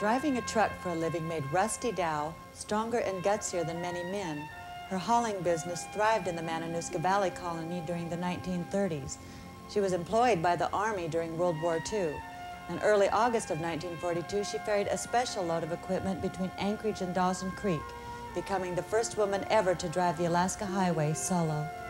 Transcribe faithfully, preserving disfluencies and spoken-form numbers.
Driving a truck for a living made Rusty Dow stronger and gutsier than many men. Her hauling business thrived in the Matanuska Valley colony during the nineteen thirties. She was employed by the Army during World War Two. In early August of nineteen forty-two, she ferried a special load of equipment between Anchorage and Dawson Creek, becoming the first woman ever to drive the Alaska Highway solo.